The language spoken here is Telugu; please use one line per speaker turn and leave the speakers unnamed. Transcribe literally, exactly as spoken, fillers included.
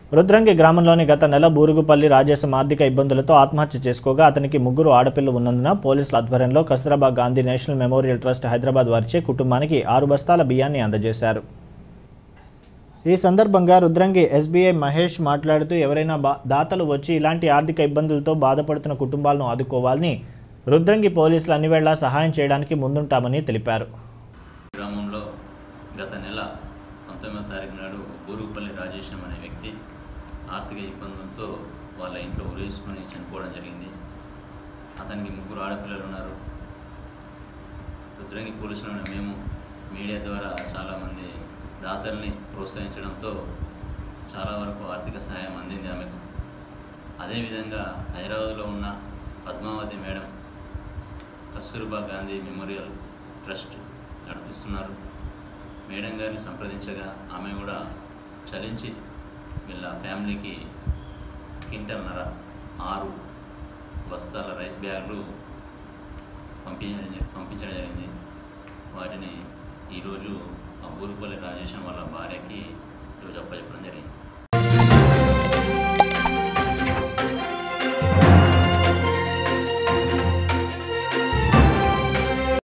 రుద్రంగి గ్రామంలోని గత నెల బూరుగుపల్లి రాజేశం ఆర్థిక ఇబ్బందులతో ఆత్మహత్య చేసుకోగా అతనికి ముగ్గురు ఆడపిల్లలు ఉన్నందున పోలీసుల ఆధ్వర్యంలో Kasturba Gandhi national memorial trust Hyderabad వారిచే కుటుంబానికి ఆరు బస్తాల బియ్యాన్ని అందజేశారు. ఈ సందర్భంగా రుద్రంగి ఎస్బీఐ మహేష్ మాట్లాడుతూ ఎవరైనా దాతలు వచ్చి ఇలాంటి ఆర్థిక ఇబ్బందులతో బాధపడుతున్న కుటుంబాలను ఆదుకోవాలని రుద్రంగి పోలీసులు అన్ని వేళలా సహాయం చేయడానికి ముందుంటామని తెలిపారు.
గ్రామంలో గత నెల పంతొమ్మిదవ తారీఖు నాడు బూరుగుపల్లి రాజేశం అనే వ్యక్తి ఆర్థిక ఇబ్బందులతో వాళ్ళ ఇంట్లో ఉరేసుకొని చనిపోవడం జరిగింది. అతనికి ముగ్గురు ఆడపిల్లలు ఉన్నారు. రుద్రంగి పోలీసులను మేము మీడియా ద్వారా చాలామంది దాతల్ని ప్రోత్సహించడంతో చాలా వరకు ఆర్థిక సహాయం అందింది ఆమెకు. అదేవిధంగా హైదరాబాద్లో ఉన్న Padmavati madam Kasturba Gandhi memorial trust నడిపిస్తున్నారు. మేడం గారిని సంప్రదించగా ఆమె కూడా చలించి వీళ్ళ ఫ్యామిలీకి క్వింటల్నర ఆరు బస్తాల రైస్ బ్యాగులు పంపించడం పంపించడం జరిగింది. వాటిని ఈరోజు ఆ బూరుగుపల్లి రాజేశం వాళ్ళ భార్యకి ఈరోజు అప్పచెప్పడం జరిగింది.